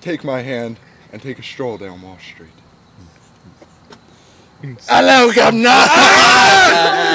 take my hand and take a stroll down Wall Street. Hello, Governor!